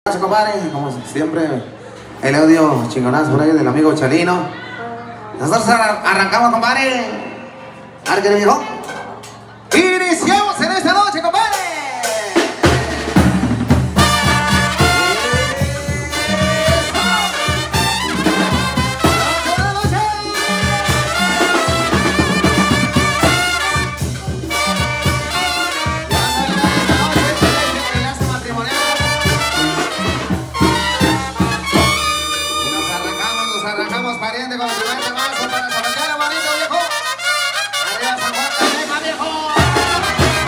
Compadre, como siempre, el audio chingonazo por ahí del amigo Chalino. Nosotros arrancamos, compadre. Arque, viejo. Iniciamos en esta noche, compadre. Arrancamos pariente con el primer temazo para sabotear, bonito viejo. Arriba San Juan Canepa, viejo.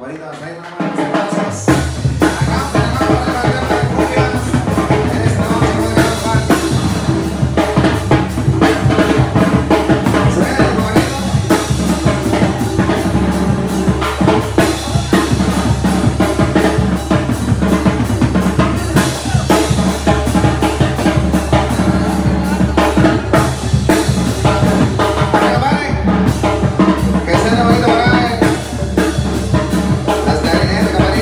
compadrito, ahí nada más. Entonces, arrancamos con la tierra de cumbias. En esta noche con el gran Juan. Suena el bonito. Que suene bonito por ahí. Las clarinetas,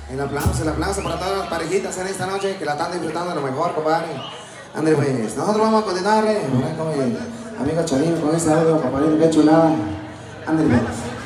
El aplauso para todas las parejitas en esta noche que la están disfrutando de lo mejor, compadre. André, pues, nosotros vamos a continuarle, con el amigo Chalino, con este audio, compadre, qué chulada. André, pues.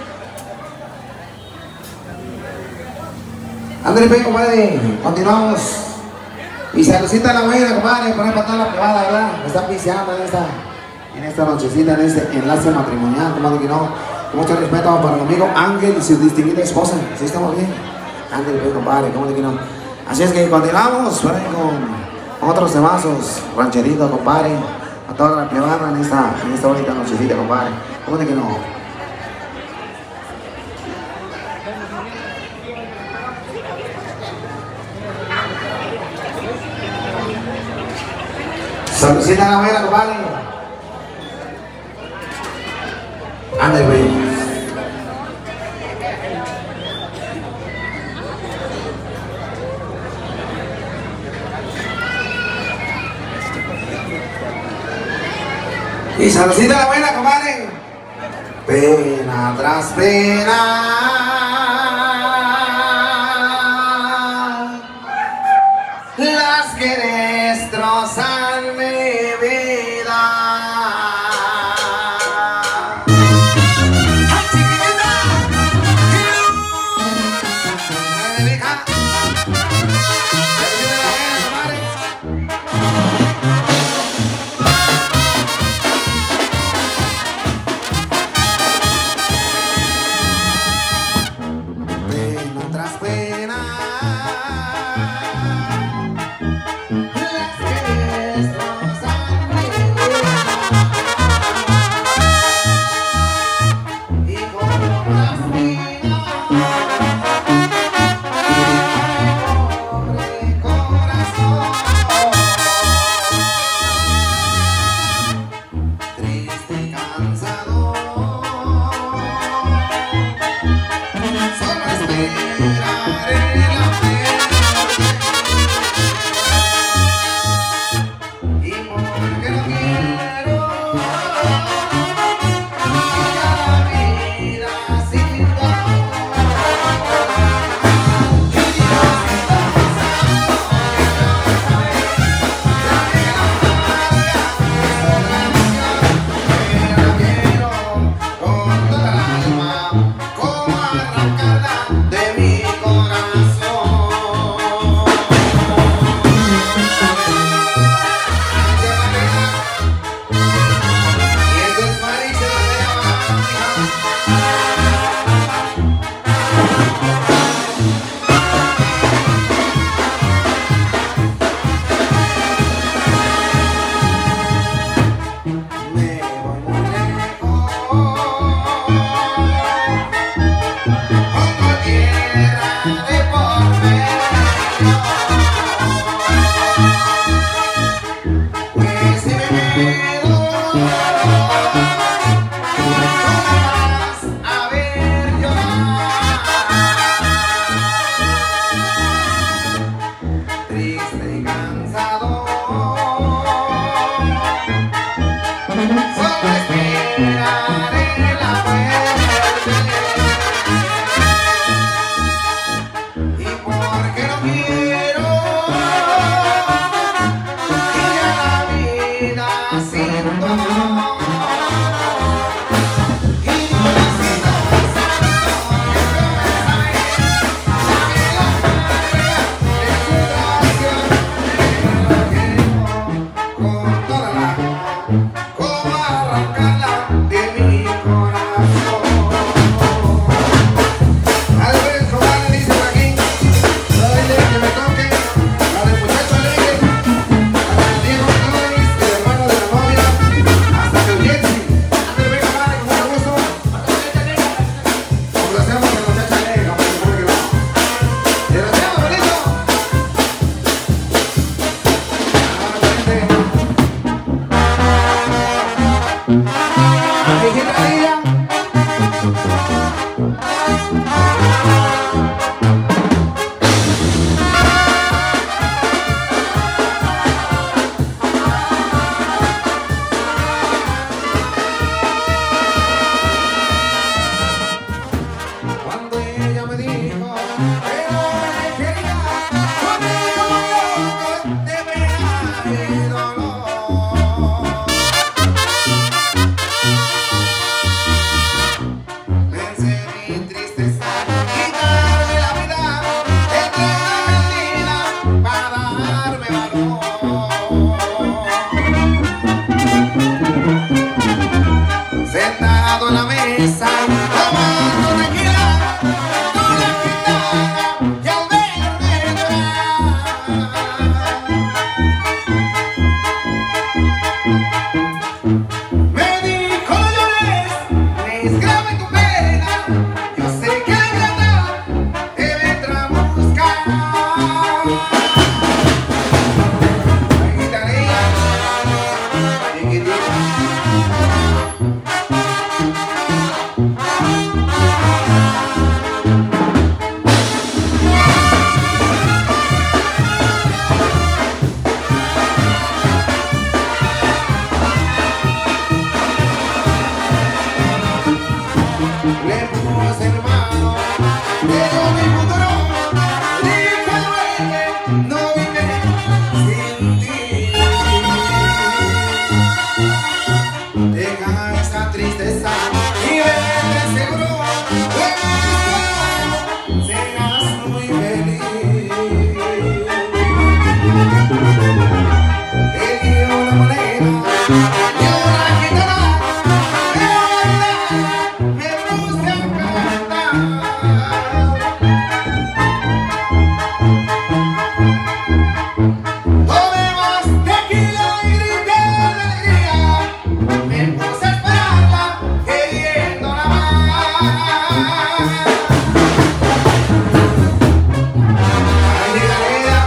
André, pues, compadre, continuamos. Y saludcita a la buena, compadre, por ahí para toda la privada, ¿verdad? Me están piseando en esta nochecita, en este enlace matrimonial, compadre, que no. Con mucho respeto para el amigo Ángel y su distinguida esposa. ¿Sí estamos bien? Ángel, pues, compadre, ¿cómo de que no? Así es que continuamos por ahí con otros temazos, rancheritos, compadre. A toda la privada en esta bonita nochecita, compadre. ¿Cómo de que no? Saludcita a la buena, compadre. Ándale, güey. Y saludcita a la buena, compadre. Pena tras pena, las que destrozan mi vida. ¡Ay, chiquitita! ¡Ay, vieja! sentado en la mesa, tomando tequila, con la guitarra y al verme llorar. Me dijo no llores, es grave tu pena, yo sé que la verdad te vendrá a buscar. La guitarrilla, chiquitita. Le puse en mano, pero mi futuro, dijo duele, no vive sin ti. Deja esa tristeza y vete seguro, de mi sueño serás muy feliz. Le di una moneda y una guitarra, me puse a cantar. Tomé más tequila y grité de alegría. Me puse a esperarla, queriéndola más. Ay, vida.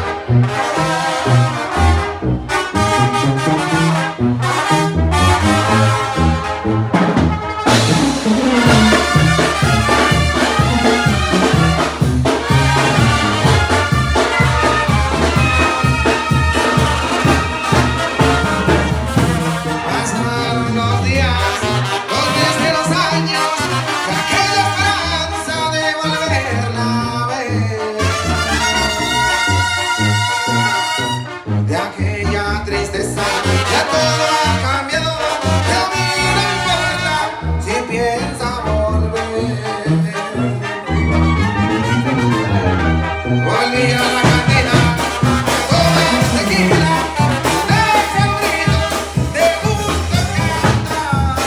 Pasaron los días, los meses de los años, de aquella esperanza de volverla a ver, de aquella tristeza, ya todo ha cambiado, pero a mí no importa si piensa volver. Volví a la cantina, tomé tequila, eché un grito de gusto cantar.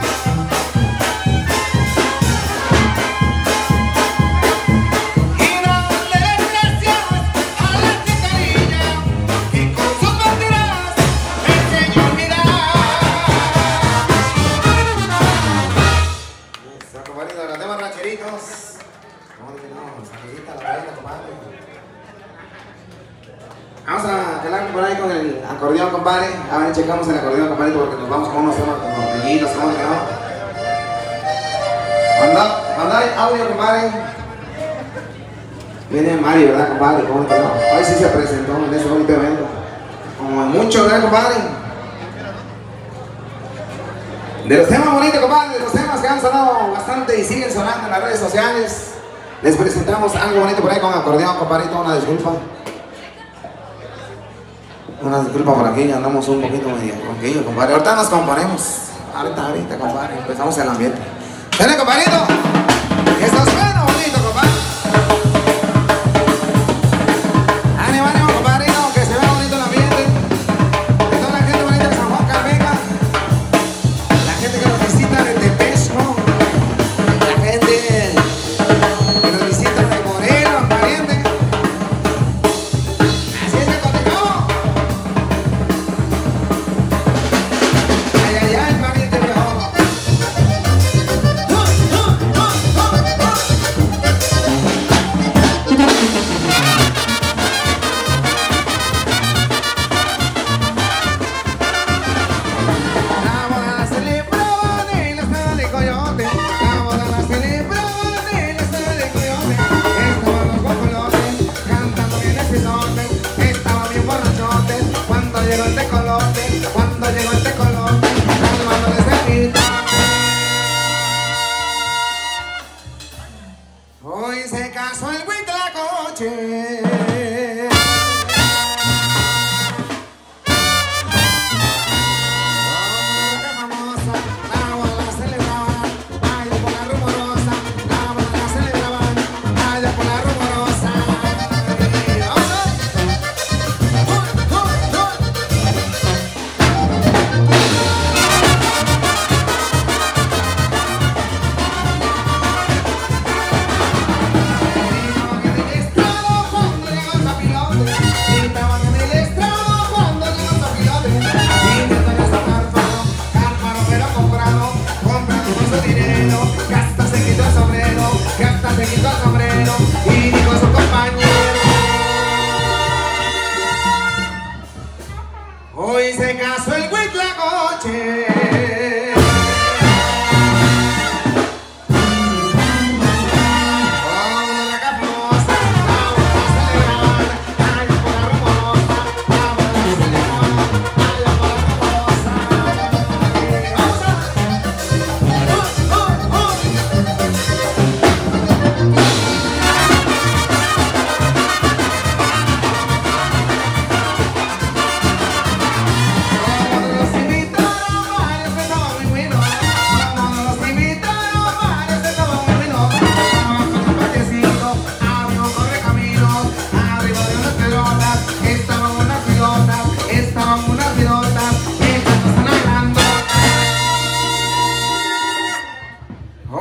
Y darle gracias a la guitarrilla que con sus mentiras me enseñó a mirar. Eso, compadrito, los temas rancheritos. ¿Cómo de que no? Saludita, la paella, compadre. Vamos a calar por ahí con el acordeón, compadre. A ver, checamos el acordeón, compadre, porque nos vamos con unos temas con los niñitos, ¿cómo de que no? Mandar audio, compadre. Viene Mario, ¿verdad, compadre? ¿Cómo de que no? Hoy sí se presentó en ese bonito evento. Como en mucho, ¿verdad, compadre? De los temas bonitos, compadre, de los temas que han sonado bastante y siguen sonando en las redes sociales, les presentamos algo bonito por ahí con acordeón, compadrito. Una disculpa. Una disculpa por aquí, andamos un poquito medio ronquillo, compadre. Ahorita nos componemos. Ahorita, compadre, empezamos el ambiente. ¡Ven, compadrito! ¡Que esto suena bonito, compadre! ¡Ánimo, ánimo, compadrito! ¡Que se vea bonito el ambiente! De toda la gente bonita de San Juan Calmeca, la gente que nos visita de Tepesco, la gente que nos visita de Morelos, Pariente. Así es que continuamos. Ay, ay, ay, pariente viejo.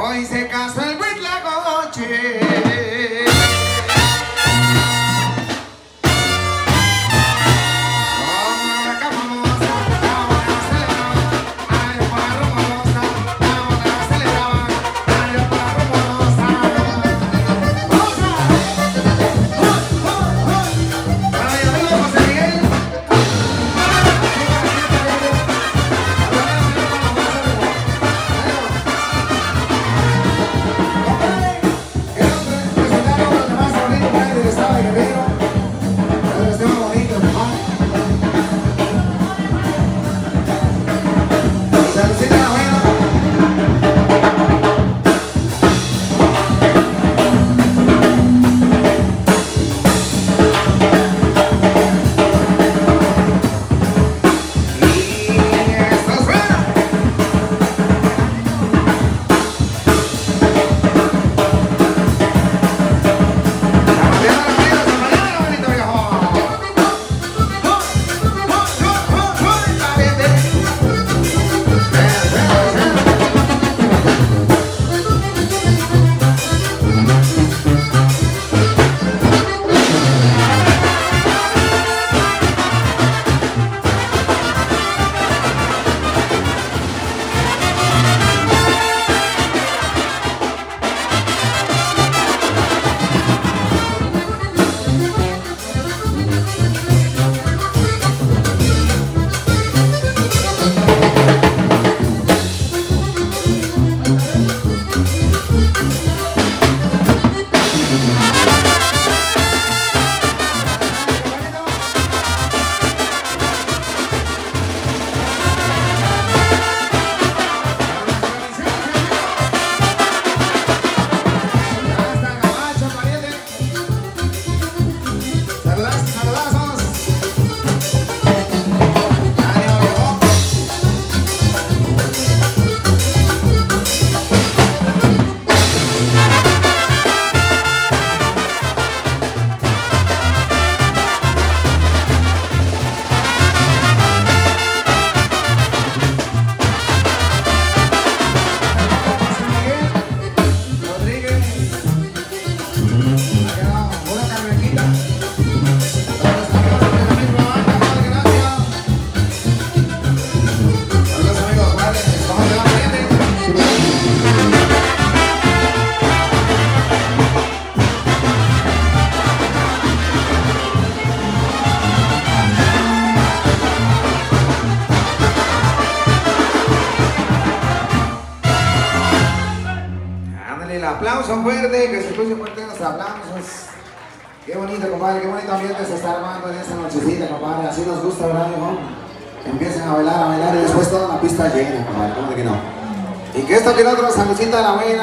Hoy se casó el Huitlacoche. El aplauso fuerte, que se escuche fuerte los aplausos. Qué bonito, compadre, qué bonito ambiente se está armando en esta nochecita, compadre. Así nos gusta, ¿verdad, hijo? Empiecen a bailar y después toda la pista llena, compadre, ¿cómo de que no? Y que esto que el otro, saludcita de la buena,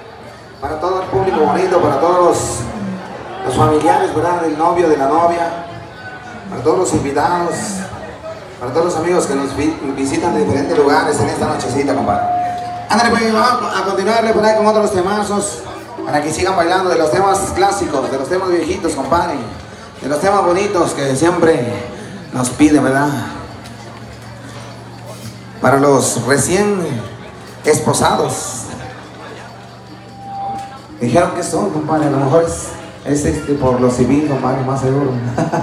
para todo el público bonito, para todos los familiares, ¿verdad? Del novio, de la novia, para todos los invitados, para todos los amigos que nos visitan de diferentes lugares en esta nochecita, compadre. Ándale, pues vamos a continuarle por ahí con otros temazos para que sigan bailando de los temas clásicos, de los temas viejitos, compadre, de los temas bonitos que siempre nos piden, ¿verdad? Para los recién esposados. Dijeron que son, compadre, a lo mejor es por lo civil, compadre, más seguro.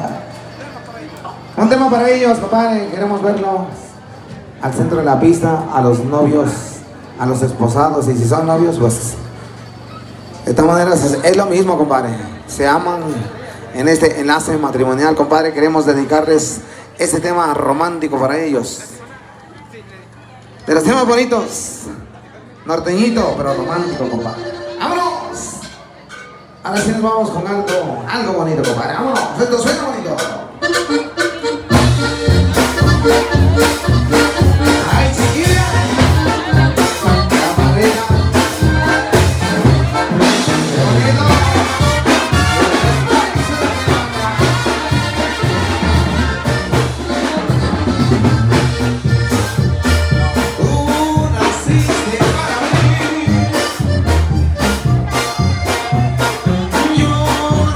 Un tema para ellos, compadre, queremos verlo al centro de la pista, a los novios, a los esposados, y si son novios, pues de todas maneras es lo mismo, compadre. Se aman en este enlace matrimonial, compadre. Queremos dedicarles este tema romántico para ellos. De los temas bonitos, norteñito, pero romántico, compadre. ¡Vámonos! Ahora sí nos vamos con algo bonito, compadre. ¡Vámonos! Esto suena bonito. ¡Ay, chiquilla!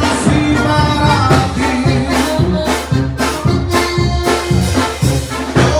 Yo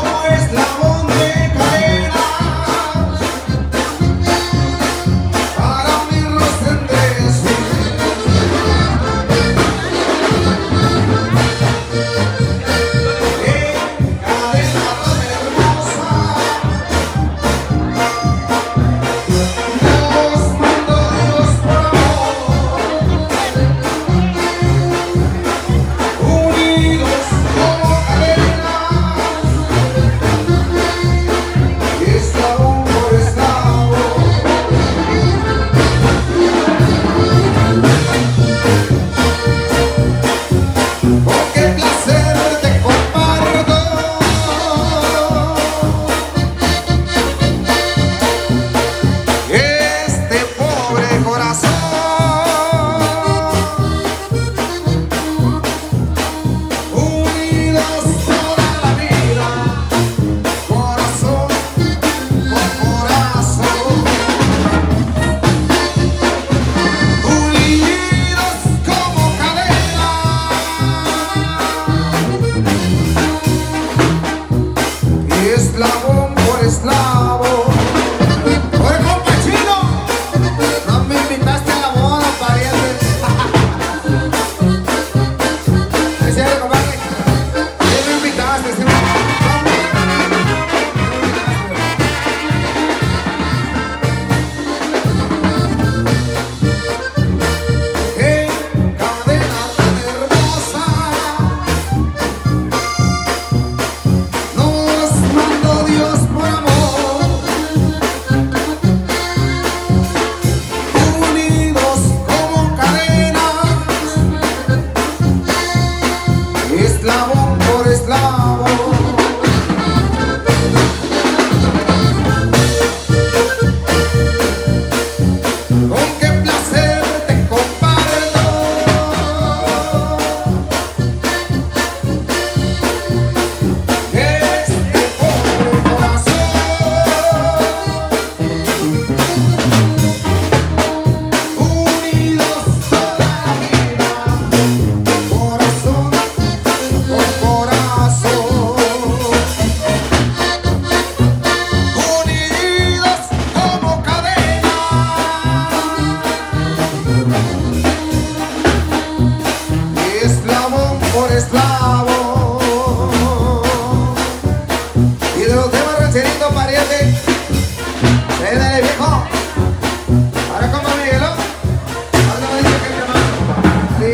Ándale, viejo. Ahora como Miguelo. Ahora me dice que te mando. Sí.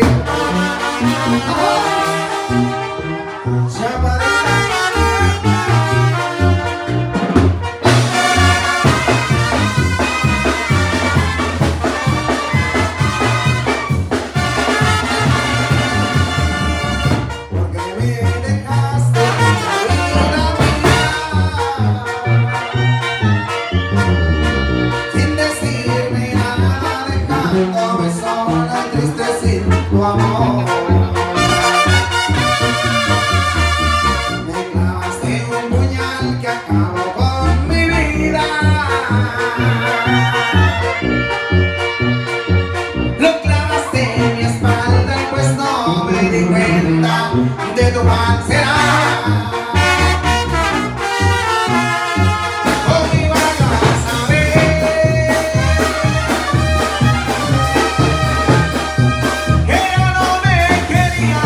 Chaparita. Porque me dejaste la vida mía, sin decirme nada, dejándome sola y triste sin tu amor. Me clavaste un puñal que acabó con mi vida. Lo clavaste en mi espalda y pues no me di cuenta de tu mal será. ¿Cómo iba yo a saber que ya no me quería?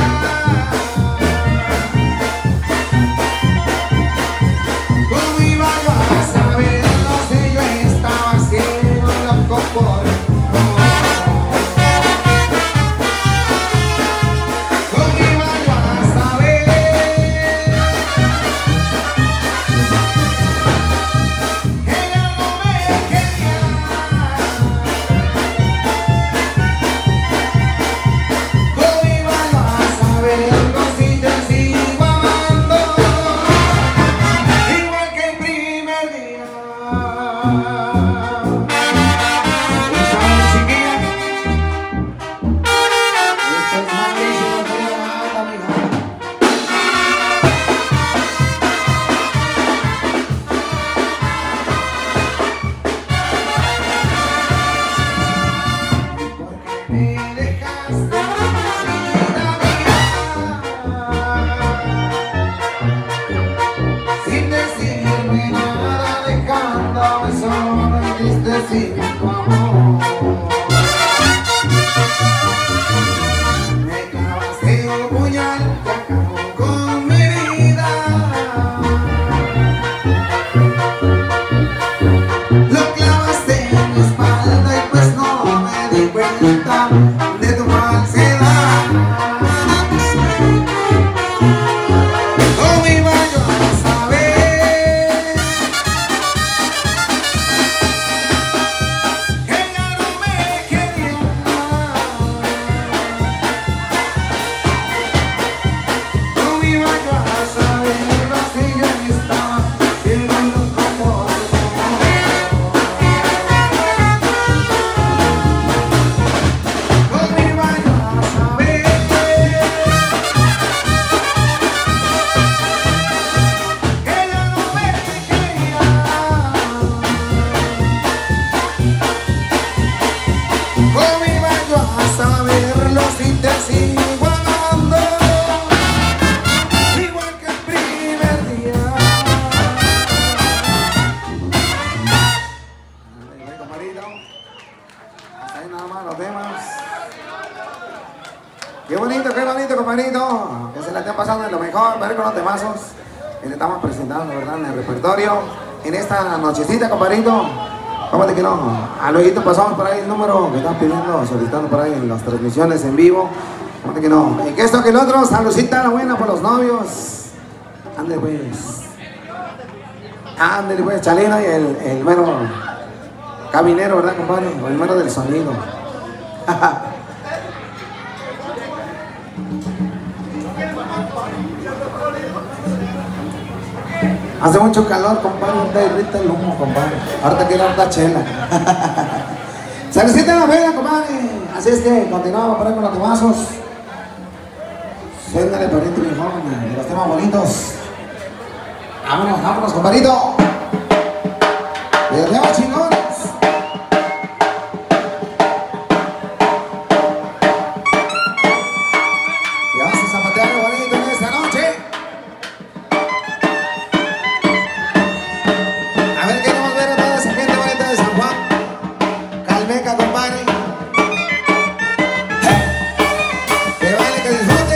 ¿Cómo iba yo a saberlo si yo estaba haciendo loco por amor? ¿Cómo iba yo a saber que ya no me quería? ¿Cómo iba yo a saberlo si te sigo amando? Igual que el primer día. ¿Sabes, chiquilla? Esto es malísimo, querido amado, amigo. Porque me dejaste sin la vida, sin decirme nada, dejándome solo y triste sin tu amor. Me clavaste un puñal que acabó con mi vida. Lo clavaste en mi espalda y pues no me di cuenta de tu falsedad. ¿Cómo iba yo a saber que ya no me quería? ¿Cómo iba yo a saberlo si yo estaba siendo loco por tu amor? ¿Cómo iba yo a saber que ya no me quería? ¿Cómo iba yo a saberlo si te sigo amando? Igual que el primer día. Ahí, compadrito. Hasta ahí nada más los temas. Qué bonito, compadrito. Que se la estén pasando de lo mejor, ver con los temazos que le estamos presentando, ¿verdad? En el repertorio. En esta nochecita, compadrito. ¿Cómo te quiero? A luego pasamos por ahí el número que están pidiendo, solicitando por ahí en las transmisiones en vivo. ¿Cómo te quiero? Y que esto que el otro, saludcita la buena por los novios. Ándale pues. Ándale pues, Chalino y el mero caminero, ¿verdad, compadre? O el mero del sonido. Hace mucho calor, compadre, no te irrita el humo, compadre. Ahorita quiero harta chela. Saludcita la vela, compadre. Así es que continuamos por ahí con los temazos. Suéndale, pariente, mi joven, de los temas bonitos. Vámonos, vámonos, compadrito. Y los temas chingones. Y vamos a zapatear algo bonito en esta noche. A ver, queremos ver a toda esa gente bonita de San Juan. Calmeca, compadre. Que baile, que disfrute.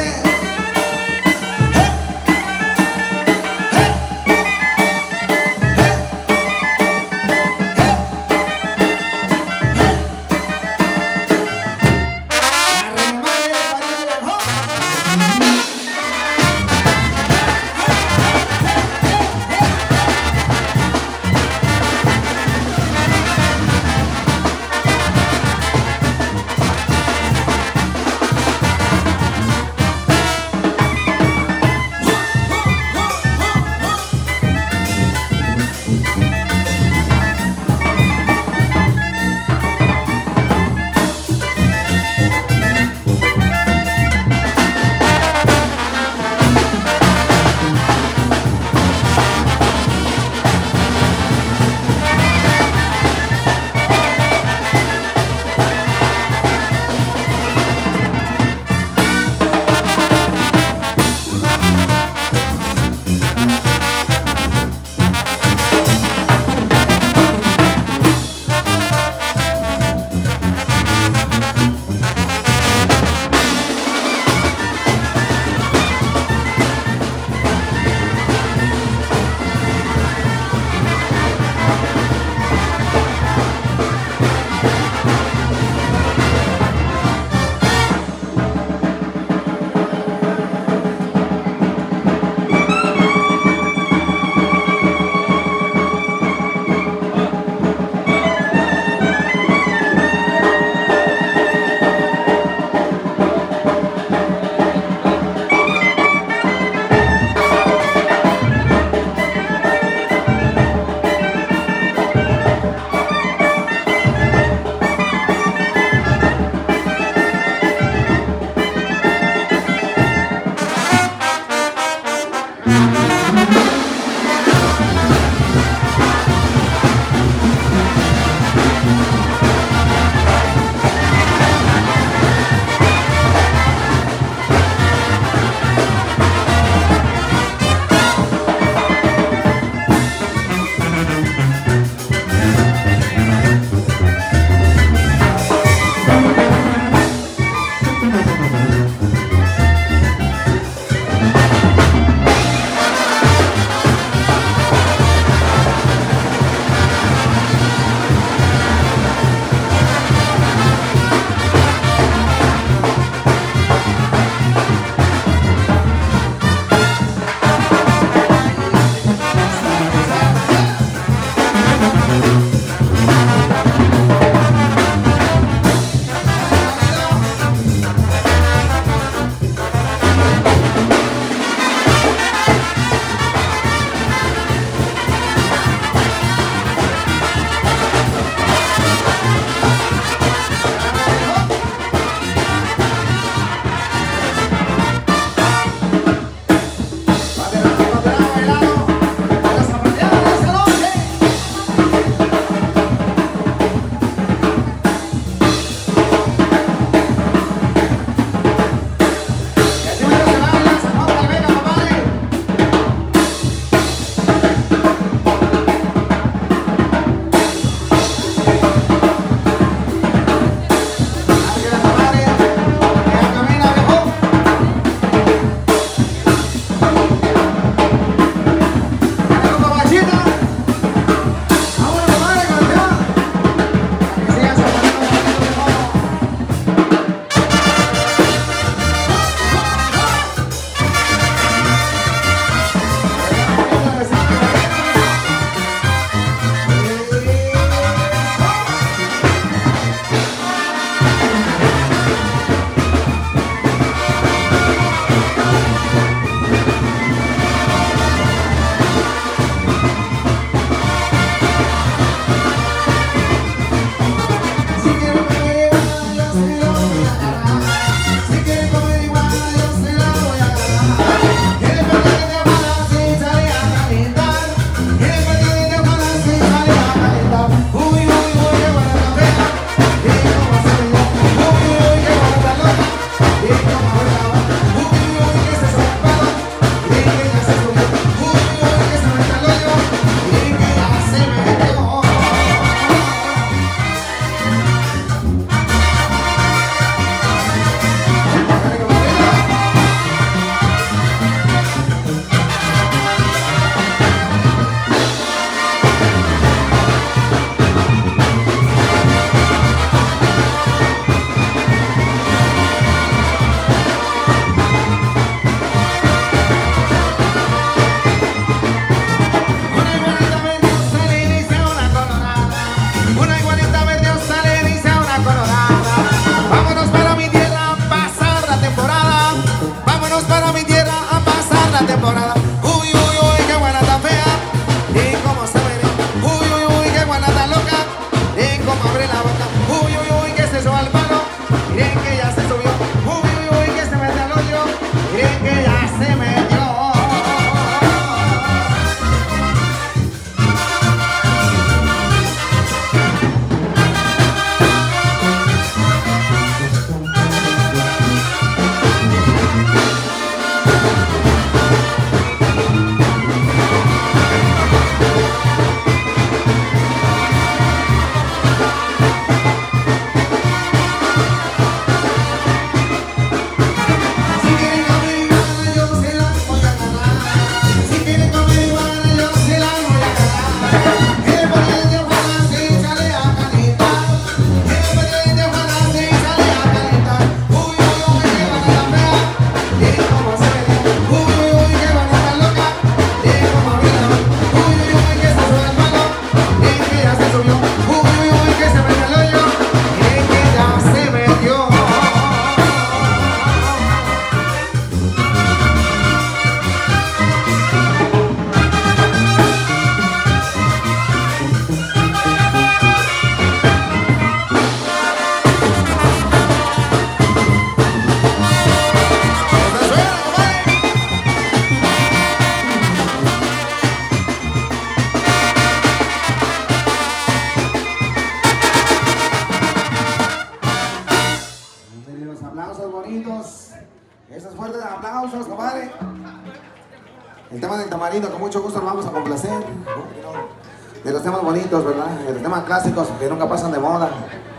Esos fuertes aplausos, compadre. El tema del tamarindo, con mucho gusto lo vamos a complacer. De los temas bonitos, ¿verdad? De los temas clásicos que nunca pasan de moda.